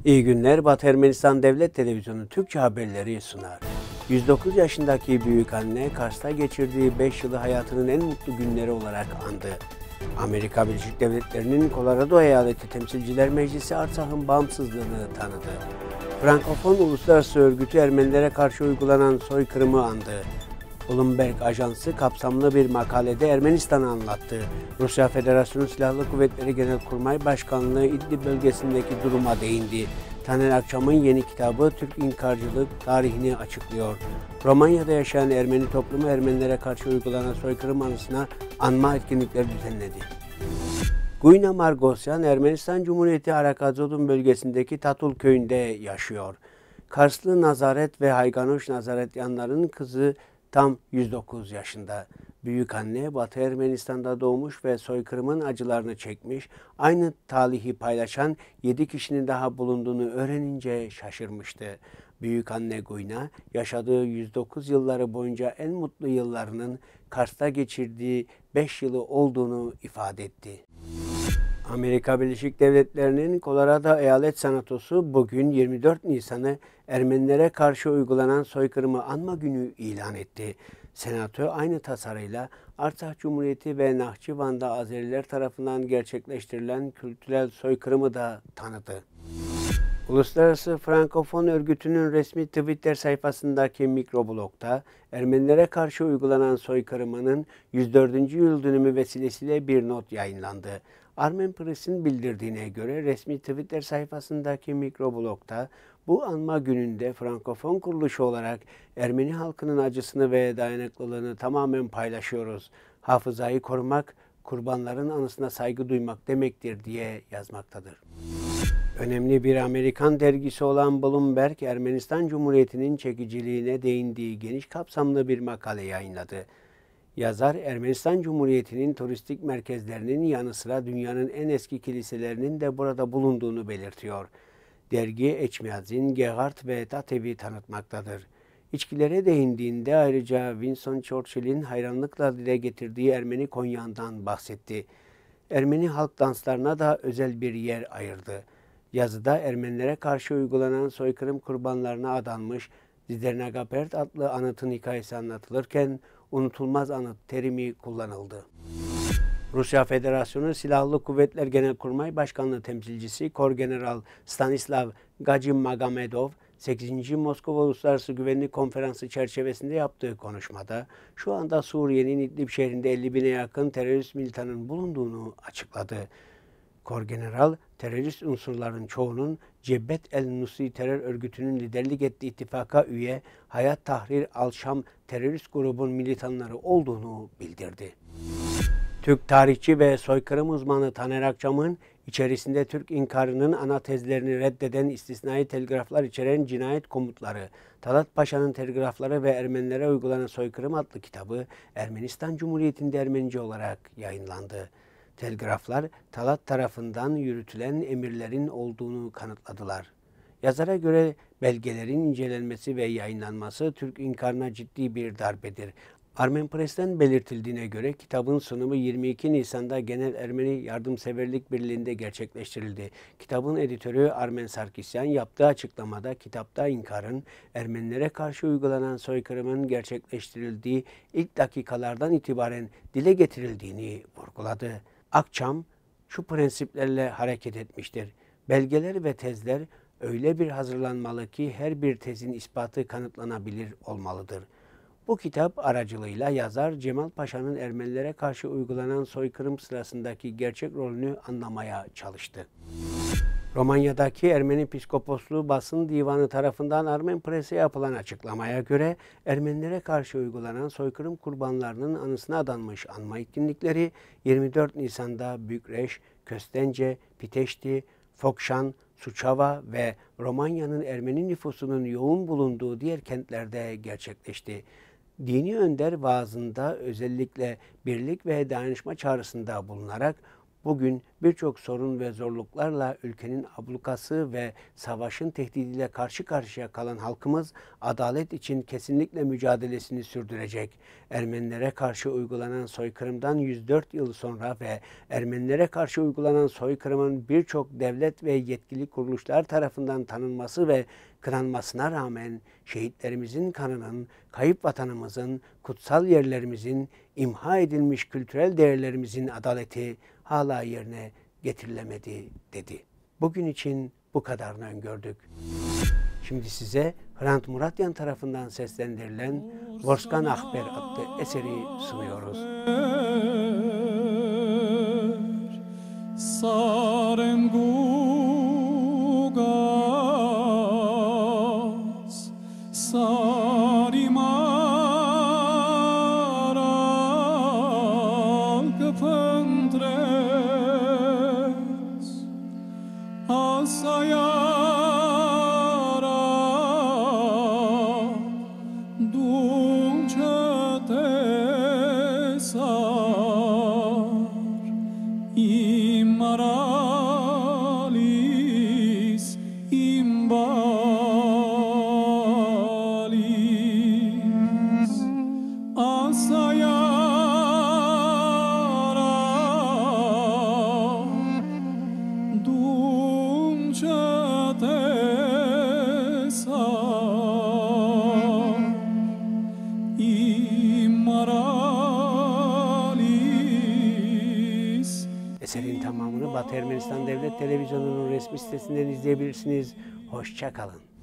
İyi günler. Batı Ermenistan Devlet Televizyonu Türkçe haberleri sunar. 109 yaşındaki büyükanne Kars'ta geçirdiği 5 yılı hayatının en mutlu günleri olarak andı. Amerika Birleşik Devletleri'nin Colorado Eyaleti Temsilciler Meclisi Artsak'ın bağımsızlığını tanıdı. Frankofon Uluslararası Örgütü Ermenilere karşı uygulanan soykırımı andı. Bloomberg Ajansı kapsamlı bir makalede Ermenistan'ı anlattı. Rusya Federasyonu Silahlı Kuvvetleri Genelkurmay Başkanlığı İdlib bölgesindeki duruma değindi. Taner Akçam'ın yeni kitabı Türk İnkarcılık tarihini açıklıyor. Romanya'da yaşayan Ermeni toplumu Ermenilere karşı uygulanan soykırım anısına anma etkinlikleri düzenledi. Guyna Margosyan, Ermenistan Cumhuriyeti Arakazodun bölgesindeki Tatul köyünde yaşıyor. Karslı Nazaret ve Hayganoş Nazaretyanların kızı tam 109 yaşında. Büyükanne Batı Ermenistan'da doğmuş ve soykırımın acılarını çekmiş, aynı talihi paylaşan 7 kişinin daha bulunduğunu öğrenince şaşırmıştı. Büyükanne Guyna, yaşadığı 109 yılları boyunca en mutlu yıllarının Kars'ta geçirdiği 5 yılı olduğunu ifade etti. Amerika Birleşik Devletleri'nin Colorado Eyalet Senatosu bugün 24 Nisan'ı Ermenilere karşı uygulanan soykırımı anma günü ilan etti. Senato aynı tasarıyla Artsakh Cumhuriyeti ve Nahçıvan'da Azeriler tarafından gerçekleştirilen kültürel soykırımı da tanıdı. Uluslararası Frankofon Örgütü'nün resmi Twitter sayfasındaki mikroblogda Ermenilere karşı uygulanan soykırımının 104. yıl dönümü vesilesiyle bir not yayınlandı. Armen Press'in bildirdiğine göre resmi Twitter sayfasındaki mikroblogda bu anma gününde Frankofon kuruluşu olarak Ermeni halkının acısını ve dayanıklılığını tamamen paylaşıyoruz. Hafızayı korumak, kurbanların anısına saygı duymak demektir diye yazmaktadır. Önemli bir Amerikan dergisi olan Bloomberg, Ermenistan Cumhuriyeti'nin çekiciliğine değindiği geniş kapsamlı bir makale yayınladı. Yazar, Ermenistan Cumhuriyeti'nin turistik merkezlerinin yanı sıra dünyanın en eski kiliselerinin de burada bulunduğunu belirtiyor. Dergi, Eçmiyazin, Gerhard ve Tatev'i tanıtmaktadır. İçkilere değindiğinde ayrıca Winston Churchill'in hayranlıkla dile getirdiği Ermeni konyandan bahsetti. Ermeni halk danslarına da özel bir yer ayırdı. Yazıda Ermenilere karşı uygulanan soykırım kurbanlarına adanmış Zidernagapert adlı anıtın hikayesi anlatılırken unutulmaz anıt terimi kullanıldı. Rusya Federasyonu Silahlı Kuvvetler Genelkurmay Başkanlığı temsilcisi Korgeneral Stanislav Gajimagomedov, 8. Moskova Uluslararası Güvenlik Konferansı çerçevesinde yaptığı konuşmada şu anda Suriye'nin İdlib şehrinde 50.000'e yakın terörist militanın bulunduğunu açıkladı. Korgeneral, terörist unsurların çoğunun Cebhet el-Nusri terör örgütünün liderlik ettiği ittifaka üye Hayat Tahrir al-Şam terörist grubun militanları olduğunu bildirdi. Türk tarihçi ve soykırım uzmanı Taner Akçam'ın içerisinde Türk inkarının ana tezlerini reddeden istisnai telgraflar içeren cinayet komutları, Talat Paşa'nın telgrafları ve Ermenilere uygulanan soykırım adlı kitabı Ermenistan Cumhuriyeti'nde Ermenice olarak yayınlandı. Telgraflar, Talat tarafından yürütülen emirlerin olduğunu kanıtladılar. Yazara göre belgelerin incelenmesi ve yayınlanması Türk inkarına ciddi bir darbedir. Armen Press'ten belirtildiğine göre kitabın sunumu 22 Nisan'da Genel Ermeni Yardımseverlik Birliği'nde gerçekleştirildi. Kitabın editörü Armen Sarkisyan yaptığı açıklamada kitapta inkarın Ermenilere karşı uygulanan soykırımın gerçekleştirildiği ilk dakikalardan itibaren dile getirildiğini vurguladı. Akçam şu prensiplerle hareket etmiştir. Belgeler ve tezler öyle bir hazırlanmalı ki her bir tezin ispatı kanıtlanabilir olmalıdır. Bu kitap aracılığıyla yazar Cemal Paşa'nın Ermenilere karşı uygulanan soykırım sırasındaki gerçek rolünü anlamaya çalıştı. Romanya'daki Ermeni Piskoposluğu Basın Divanı tarafından Armen Press'e yapılan açıklamaya göre Ermenilere karşı uygulanan soykırım kurbanlarının anısına adanmış anma etkinlikleri 24 Nisan'da Bükreş, Köstence, Piteşti, Fokşan, Suçava ve Romanya'nın Ermeni nüfusunun yoğun bulunduğu diğer kentlerde gerçekleşti. Dini önder vaazında özellikle birlik ve dayanışma çağrısında bulunarak Bugün birçok sorun ve zorluklarla ülkenin ablukası ve savaşın tehdidiyle karşı karşıya kalan halkımız adalet için kesinlikle mücadelesini sürdürecek. Ermenilere karşı uygulanan soykırımdan 104 yıl sonra ve Ermenilere karşı uygulanan soykırımın birçok devlet ve yetkili kuruluşlar tarafından tanınması ve kınanmasına rağmen şehitlerimizin kanının, kayıp vatanımızın, kutsal yerlerimizin, imha edilmiş kültürel değerlerimizin adaleti hala yerine getirilemedi dedi. Bugün için bu kadarını öngördük. Şimdi size Hrant Muratyan tarafından seslendirilen Vorskan Ahber adlı eseri sunuyoruz. Immaralis imbalis asayara dulce tesar immaralis. Eserin tamamını Batı Ermenistan Devlet Televizyonu'nun resmi sitesinden izleyebilirsiniz. Hoşça kalın.